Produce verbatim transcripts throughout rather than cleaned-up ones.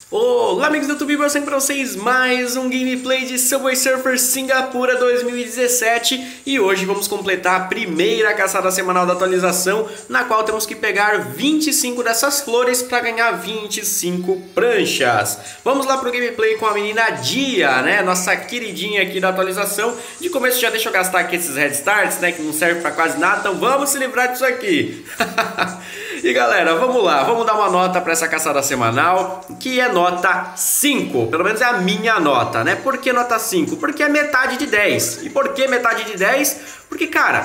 Olá amigos do YouTube, eu sempre para vocês mais um gameplay de Subway Surfers Singapura dois mil e dezessete. E hoje vamos completar a primeira caçada semanal da atualização, na qual temos que pegar vinte e cinco dessas flores para ganhar vinte e cinco pranchas. Vamos lá pro gameplay com a menina Dia, né, nossa queridinha aqui da atualização. De começo já deixa eu gastar aqui esses Red Starts, né, que não serve para quase nada, então vamos se livrar disso aqui. E galera, vamos lá, vamos dar uma nota para essa caçada semanal, que é nota cinco, pelo menos é a minha nota, né? Por que nota cinco? Porque é metade de dez. E por que metade de dez? Porque, cara,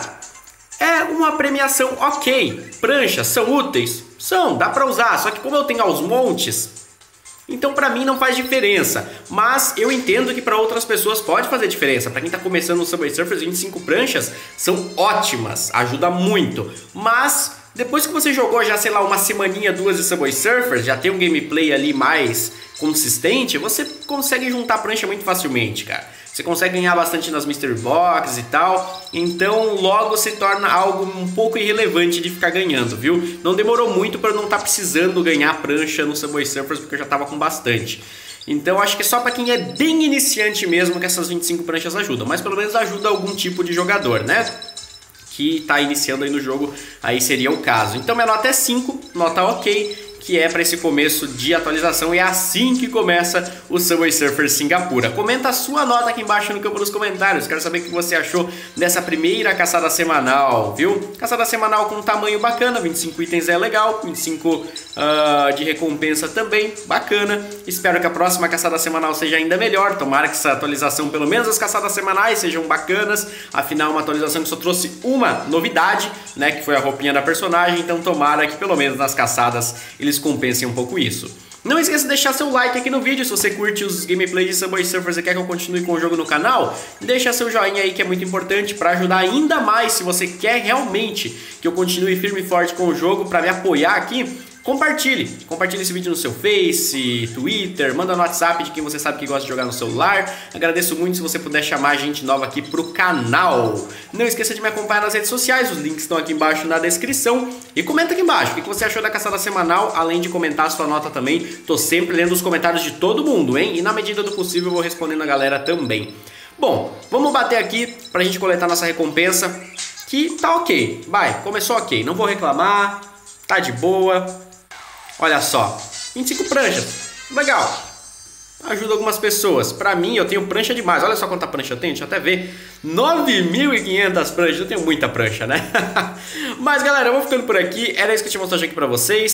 é uma premiação ok. Pranchas são úteis? São, dá pra usar, só que como eu tenho aos montes, então pra mim não faz diferença. Mas eu entendo que pra outras pessoas pode fazer diferença. Pra quem tá começando no Subway Surfers, vinte e cinco pranchas são ótimas, ajuda muito. Mas depois que você jogou já, sei lá, uma semaninha, duas de Subway Surfers, já tem um gameplay ali mais consistente, você consegue juntar prancha muito facilmente, cara. Você consegue ganhar bastante nas Mystery Box e tal, então logo se torna algo um pouco irrelevante de ficar ganhando, viu? Não demorou muito para eu não estar precisando ganhar prancha no Subway Surfers, porque eu já tava com bastante. Então acho que é só para quem é bem iniciante mesmo que essas vinte e cinco pranchas ajudam, mas pelo menos ajuda algum tipo de jogador, né? Que está iniciando aí no jogo, aí seria o caso. Então minha nota é cinco, nota ok, que é para esse começo de atualização, e é assim que começa o Subway Surfers Singapura. Comenta a sua nota aqui embaixo no campo dos comentários, quero saber o que você achou dessa primeira caçada semanal, viu? Caçada semanal com um tamanho bacana, vinte e cinco itens é legal, vinte e cinco uh, de recompensa também, bacana. Espero que a próxima caçada semanal seja ainda melhor, tomara que essa atualização, pelo menos as caçadas semanais, sejam bacanas, afinal uma atualização que só trouxe uma novidade, né, que foi a roupinha da personagem, então tomara que pelo menos nas caçadas eles compensem um pouco isso. Não esqueça de deixar seu like aqui no vídeo se você curte os gameplays de Subway Surfers e quer que eu continue com o jogo no canal. Deixa seu joinha aí que é muito importante para ajudar ainda mais se você quer realmente que eu continue firme e forte com o jogo, para me apoiar aqui. Compartilhe, compartilhe esse vídeo no seu Face, Twitter, manda no WhatsApp de quem você sabe que gosta de jogar no celular. Agradeço muito se você puder chamar gente nova aqui pro canal. Não esqueça de me acompanhar nas redes sociais, os links estão aqui embaixo na descrição. E comenta aqui embaixo o que você achou da caçada semanal, além de comentar a sua nota também. Tô sempre lendo os comentários de todo mundo, hein? E na medida do possível eu vou respondendo a galera também. Bom, vamos bater aqui pra gente coletar nossa recompensa, que tá ok. Vai, começou ok, não vou reclamar, tá de boa. Olha só, vinte e cinco pranchas, legal, ajuda algumas pessoas. Pra mim, eu tenho prancha demais, olha só quanta prancha eu tenho, deixa eu até ver, nove mil e quinhentas pranchas, eu tenho muita prancha, né? Mas galera, eu vou ficando por aqui, era isso que eu tinha mostrado aqui pra vocês.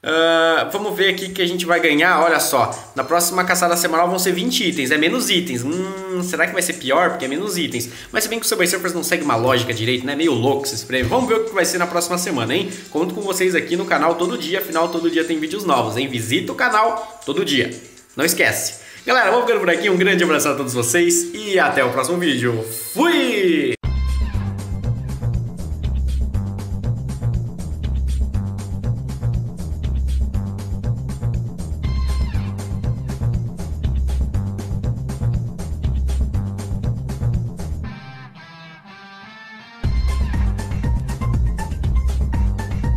Uh, vamos ver aqui que a gente vai ganhar, olha só, na próxima caçada semanal vão ser vinte itens, é menos itens, hum, será que vai ser pior? Porque é menos itens, mas se bem que o Subway Surfers não segue uma lógica direito, né, meio louco esse prêmio. Vamos ver o que vai ser na próxima semana, hein, conto com vocês aqui no canal todo dia, afinal todo dia tem vídeos novos, hein, visita o canal todo dia, não esquece. Galera, vamos ficando por aqui, um grande abraço a todos vocês e até o próximo vídeo, fui!